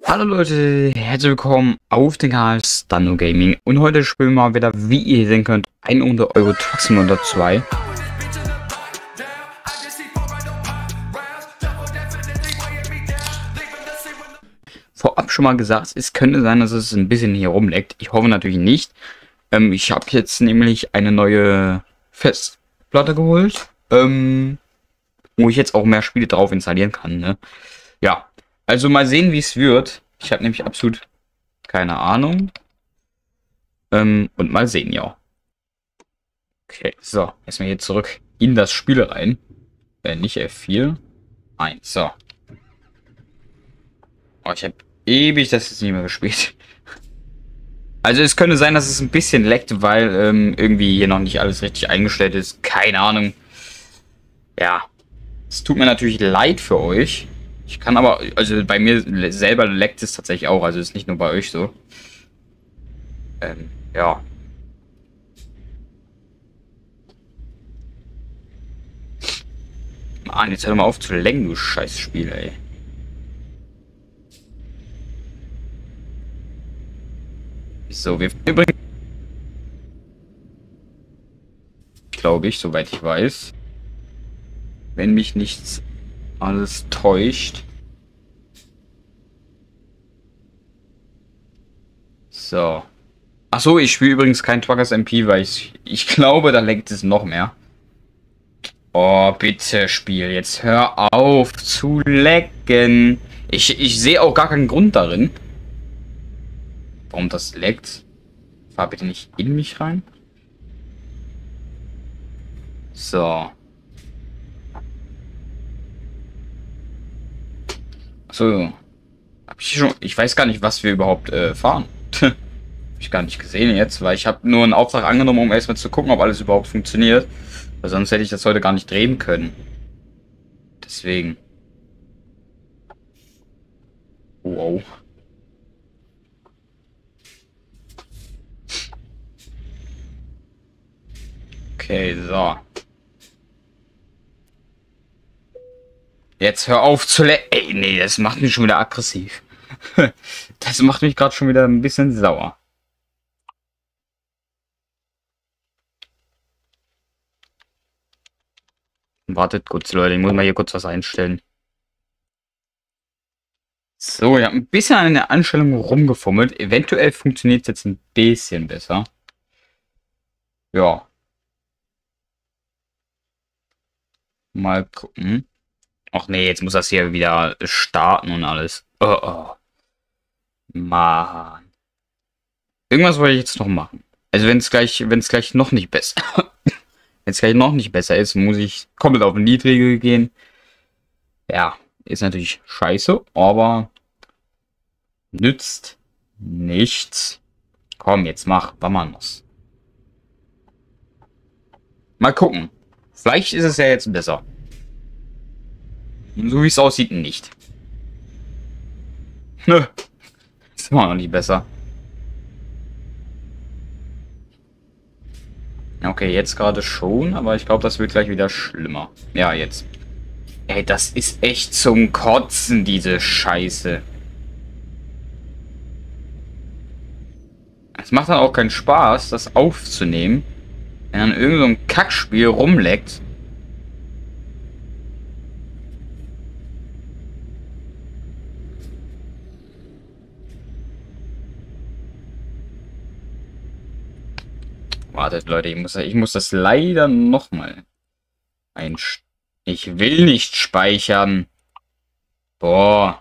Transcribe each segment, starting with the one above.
Hallo Leute, herzlich willkommen auf den Kanal Stando Gaming und heute spielen wir mal wieder, wie ihr sehen könnt, 100 Euro Truck Simulator 2. Vorab schon mal gesagt, es könnte sein, dass es ein bisschen hier rumleckt. Ich hoffe natürlich nicht. Ich habe jetzt nämlich eine neue Festplatte geholt, wo ich jetzt auch mehr Spiele drauf installieren kann, ne? Ja, also mal sehen, wie es wird. Ich habe nämlich absolut keine Ahnung. Und mal sehen, ja. Okay, so. Erstmal hier zurück in das Spiel rein. Nicht F4. 1, so. Oh, ich habe ewig das jetzt nicht mehr gespielt. Also es könnte sein, dass es ein bisschen leckt, weil irgendwie hier noch nicht alles richtig eingestellt ist. Keine Ahnung. Ja. Es tut mir natürlich leid für euch. Ich kann aber, also bei mir selber leckt es tatsächlich auch, also ist nicht nur bei euch so. Ja. Mann, jetzt hör doch mal auf zu lenken, du scheiß Spiel, ey. So, wir übrigens, glaube ich, soweit ich weiß, wenn mich nichts alles täuscht. So. Achso, ich spiele übrigens kein Truckers MP, weil ich glaube, da lenkt es noch mehr. Oh, bitte Spiel, jetzt hör auf zu lecken. Ich sehe auch gar keinen Grund darin, warum das leckt. Fahr bitte nicht in mich rein. So. So. Hab ich schon. Ich weiß gar nicht, was wir überhaupt fahren. Hab ich gar nicht gesehen jetzt, weil ich habe nur einen Auftrag angenommen, um erstmal zu gucken, ob alles überhaupt funktioniert. Weil sonst hätte ich das heute gar nicht drehen können. Deswegen. Wow. Okay, so. Jetzt hör auf zu Ey, nee, das macht mich schon wieder aggressiv. Das macht mich gerade schon wieder ein bisschen sauer. Wartet kurz, Leute, ich muss mal hier kurz was einstellen. So, ich habe ein bisschen an der Anstellung rumgefummelt. Eventuell funktioniert es jetzt ein bisschen besser. Ja. Mal gucken. Ach nee, jetzt muss das hier wieder starten und alles. Oh, oh. Mann. Irgendwas wollte ich jetzt noch machen. Also wenn es gleich noch nicht besser, wenn es gleich noch nicht besser ist, muss ich komplett auf Niedrige gehen. Ja, ist natürlich scheiße, aber nützt nichts. Komm, jetzt mach Vamanos. Mal gucken. Vielleicht ist es ja jetzt besser. So wie es aussieht, nicht. Nö. Ist immer noch nicht besser. Okay, jetzt gerade schon, aber ich glaube, das wird gleich wieder schlimmer. Ja, jetzt. Ey, das ist echt zum Kotzen, diese Scheiße. Es macht dann auch keinen Spaß, das aufzunehmen, wenn dann irgend so ein Kackspiel rumleckt. Wartet, Leute, ich muss das leider nochmal einstellen. Ich will nicht speichern. Boah.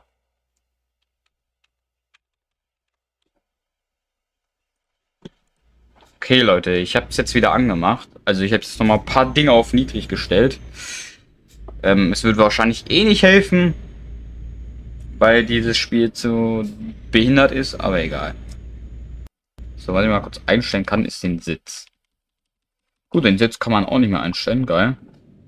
Okay, Leute, ich habe es jetzt wieder angemacht. Also ich habe jetzt nochmal ein paar Dinge auf niedrig gestellt. Es wird wahrscheinlich eh nicht helfen, weil dieses Spiel zu behindert ist, aber egal. So, was ich mal kurz einstellen kann, ist den Sitz. Gut, den Sitz kann man auch nicht mehr einstellen, geil.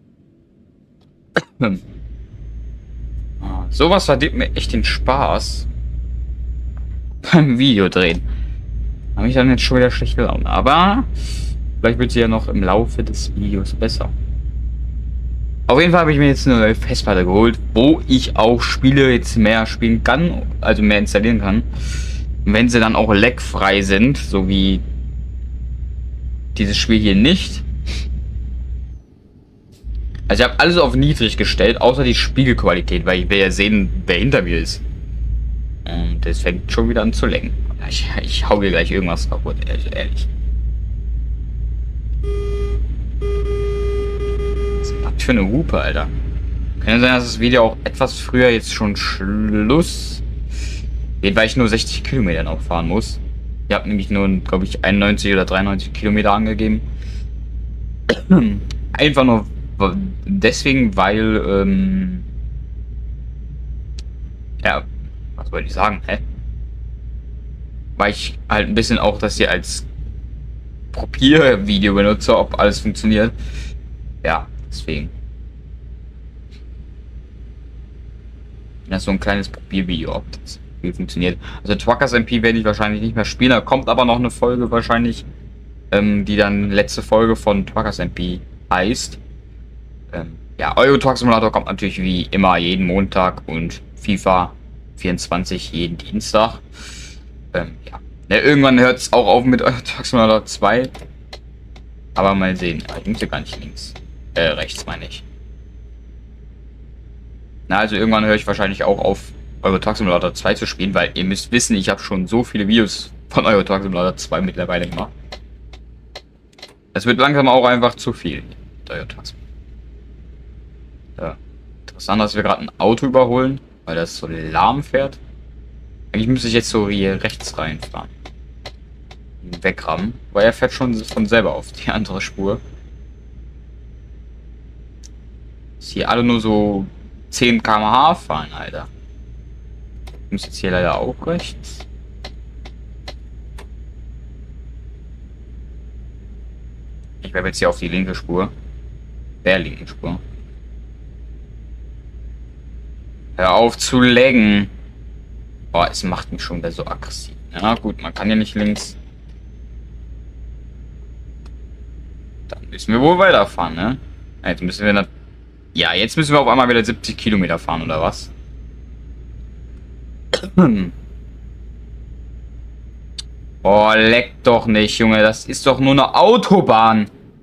Sowas verdient mir echt den Spaß beim Video drehen. Habe ich dann jetzt schon wieder schlechte Laune, aber vielleicht wird sie ja noch im Laufe des Videos besser. Auf jeden Fall habe ich mir jetzt eine neue Festplatte geholt, wo ich auch Spiele jetzt mehr spielen kann, also mehr installieren kann. Wenn sie dann auch leckfrei sind, so wie dieses Spiel hier nicht. Also ich habe alles auf niedrig gestellt, außer die Spiegelqualität, weil ich will ja sehen, wer hinter mir ist. Und das fängt schon wieder an zu lenken. Ich hau hier gleich irgendwas kaputt, also ehrlich. Was ist das für eine Hupe, Alter? Kann sein, dass das Video auch etwas früher jetzt schon Schluss geht, weil ich nur 60 Kilometer noch fahren muss. Ich habe nämlich nur, glaube ich, 91 oder 93 Kilometer angegeben. Einfach nur deswegen, weil, ja, was wollte ich sagen, hä? Weil ich halt ein bisschen auch das hier als Probiervideo benutze, ob alles funktioniert. Ja, deswegen. Das ist so ein kleines Probiervideo, ob das Spiel funktioniert. Also Truckers MP werde ich wahrscheinlich nicht mehr spielen. Da kommt aber noch eine Folge wahrscheinlich, die dann letzte Folge von Truckers MP heißt. Ja, Euro Truck Simulator kommt natürlich wie immer jeden Montag und FIFA 24 jeden Dienstag. Ja. Irgendwann hört es auch auf mit Euro Truck Simulator 2. Aber mal sehen. Ich muss hier gar nicht links. Rechts meine ich. Na, also irgendwann höre ich wahrscheinlich auch auf, Euro Truck Simulator 2 zu spielen, weil ihr müsst wissen, ich habe schon so viele Videos von Euro Truck Simulator 2 mittlerweile gemacht. Es wird langsam auch einfach zu viel. Euro Truck Simulator. Ja. Interessant, dass wir gerade ein Auto überholen, weil das so lahm fährt. Eigentlich müsste ich jetzt so hier rechts reinfahren. Wegrammen, weil er fährt schon von selber auf die andere Spur. Ist hier alle nur so 10 km/h fahren, Alter. Ich muss jetzt hier leider auch rechts. Ich bleibe jetzt hier auf die linke Spur. Der linken Spur. Hör auf zu laggen. Oh, es macht mich schon wieder so aggressiv. Ja gut, man kann ja nicht links. Dann müssen wir wohl weiterfahren, ne? Jetzt müssen wir ja, jetzt müssen wir auf einmal wieder 70 Kilometer fahren, oder was? Oh, leck doch nicht, Junge. Das ist doch nur eine Autobahn.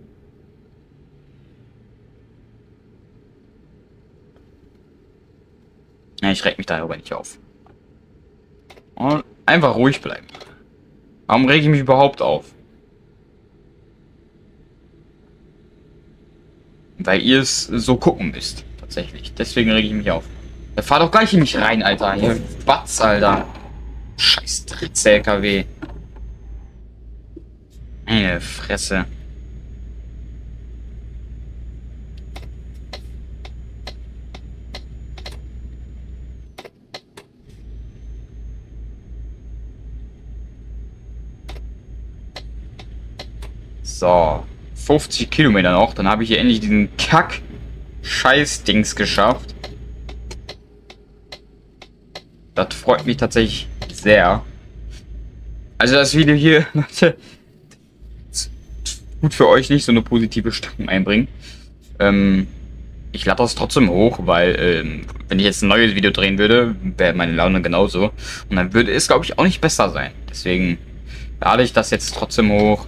Ja, ich reg mich darüber nicht auf. Und einfach ruhig bleiben. Warum rege ich mich überhaupt auf? Weil ihr es so gucken müsst. Tatsächlich. Deswegen rege ich mich auf. Ja, fahr doch gleich in mich rein, Alter. Hier, Batz, Alter. Scheiß Dritts-LKW. Meine Fresse. So. 50 Kilometer noch, dann habe ich hier endlich diesen Kack-Scheiß-Dings geschafft. Das freut mich tatsächlich sehr. Also das Video hier, Leute, gut für euch nicht so eine positive Stimmung einbringen. Ich lade das trotzdem hoch, weil wenn ich jetzt ein neues Video drehen würde, wäre meine Laune genauso. Und dann würde es, glaube ich, auch nicht besser sein. Deswegen lade ich das jetzt trotzdem hoch.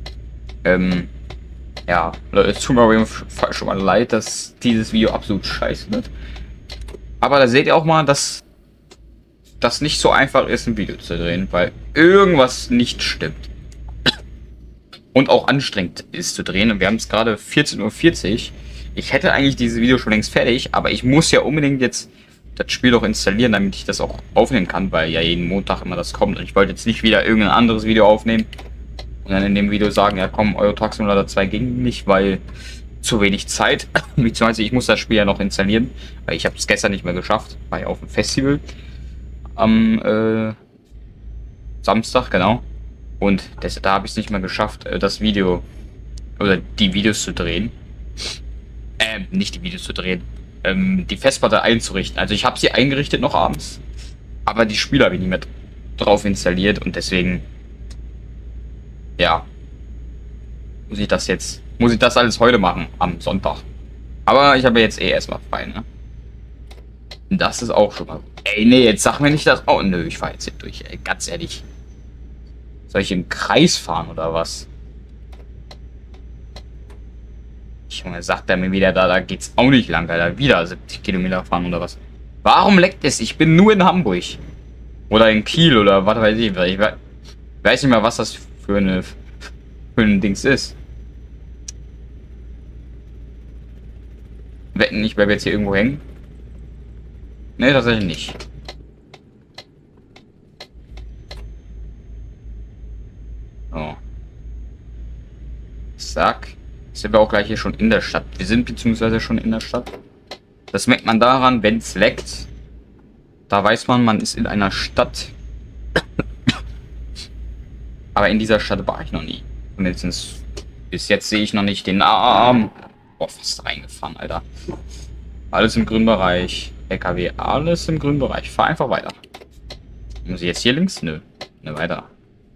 Ja, es tut mir auf jeden Fall schon mal leid, dass dieses Video absolut scheiße wird. Aber da seht ihr auch mal, dass das nicht so einfach ist, ein Video zu drehen, weil irgendwas nicht stimmt. Und auch anstrengend ist zu drehen. Und wir haben es gerade 14:40 Uhr. Ich hätte eigentlich dieses Video schon längst fertig, aber ich muss ja unbedingt jetzt das Spiel doch installieren, damit ich das auch aufnehmen kann, weil ja jeden Montag immer das kommt. Und ich wollte jetzt nicht wieder irgendein anderes Video aufnehmen. Und dann in dem Video sagen, ja komm, Euro Truck Simulator 2 ging nicht, weil zu wenig Zeit. Beziehungsweise ich muss das Spiel ja noch installieren, weil ich habe es gestern nicht mehr geschafft. War ja auf dem Festival. Am Samstag, genau. Und da habe ich es nicht mehr geschafft, das Video oder die Videos zu drehen. Nicht die Videos zu drehen. Die Festplatte einzurichten. Also ich habe sie eingerichtet noch abends. Aber die Spiele habe ich nicht mehr drauf installiert und deswegen... Ja. Muss ich das alles heute machen, am Sonntag. Aber ich habe jetzt eh erstmal frei, ne? Das ist auch schon mal... Ey, nee, jetzt sag mir nicht das... Oh, nö, ich fahre jetzt hier durch, ey. Ganz ehrlich. Soll ich im Kreis fahren oder was? Junge, sagt er mir wieder, da geht's auch nicht lang, Alter. Wieder 70 Kilometer fahren oder was? Warum leckt es? Ich bin nur in Hamburg. Oder in Kiel oder was weiß ich. Ich weiß nicht mal, was das für ein Dings ist. Wetten, ich bleibe jetzt hier irgendwo hängen? Ne, tatsächlich nicht. Oh. Zack. Sind wir auch gleich hier schon in der Stadt. Wir sind beziehungsweise schon in der Stadt. Das merkt man daran, wenn es leckt. Da weiß man, man ist in einer Stadt. Aber in dieser Stadt war ich noch nie. Zumindest bis jetzt sehe ich noch nicht den Arm. Boah, fast reingefahren, Alter. Alles im grünen Bereich. LKW, alles im grünen Bereich. Fahr einfach weiter. Muss ich jetzt hier links? Nö. Ne, weiter.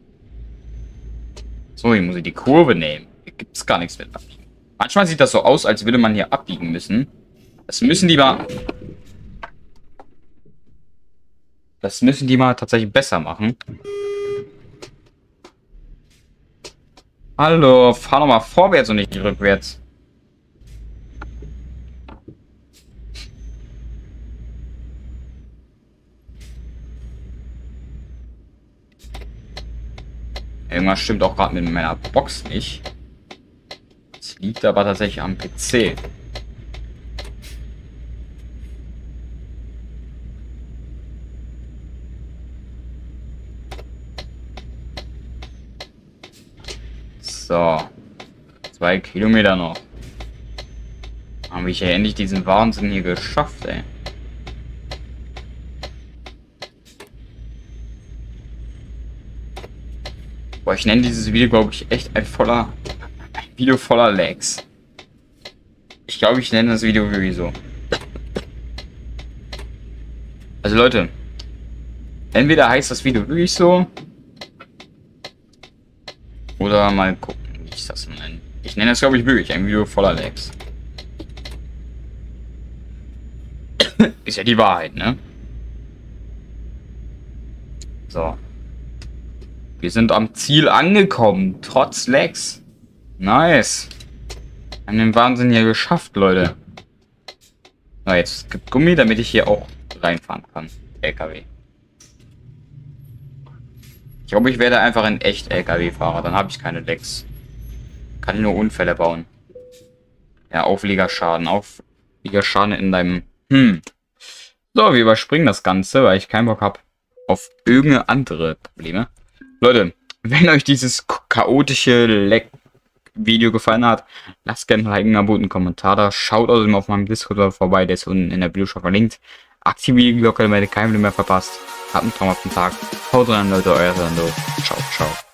So, hier muss ich die Kurve nehmen. Hier gibt es gar nichts mit abbiegen. Manchmal sieht das so aus, als würde man hier abbiegen müssen. Das müssen die mal... Das müssen die mal tatsächlich besser machen. Hallo, fahr doch mal vorwärts und nicht rückwärts. Irgendwas stimmt auch gerade mit meiner Box nicht. Das liegt aber tatsächlich am PC. So. 2 Kilometer noch. Habe ich ja endlich diesen Wahnsinn hier geschafft, ey. Boah, ich nenne dieses Video, glaube ich, echt ein Video voller Lags. Ich glaube, ich nenne das Video wirklich so. Also Leute, entweder heißt das Video wirklich so, oder mal gucken, wie ich das nenne. Ich nenne das, glaube ich, wirklich ein Video voller Lags. Ist ja die Wahrheit, ne? So. Wir sind am Ziel angekommen, trotz Lags. Nice. Wir haben den Wahnsinn hier geschafft, Leute. So, jetzt gibt Gummi, damit ich hier auch reinfahren kann. LKW. Ich glaube, ich werde einfach ein echt LKW-Fahrer. Dann habe ich keine Lags. Kann ich nur Unfälle bauen. Ja, Aufliegerschaden. Aufliegerschaden in deinem... So, wir überspringen das Ganze, weil ich keinen Bock habe auf irgendeine andere Probleme. Leute, wenn euch dieses chaotische Lag-Video gefallen hat, lasst gerne ein Like, ein Abo und einen Kommentar da. Schaut außerdem auf meinem Discord vorbei, der ist unten in der Videoschau verlinkt. Aktiviert die Glocke, damit ihr kein Video mehr verpasst. Habt einen traumhaften Tag. Haut rein, Leute, euer Sando. Ciao, ciao.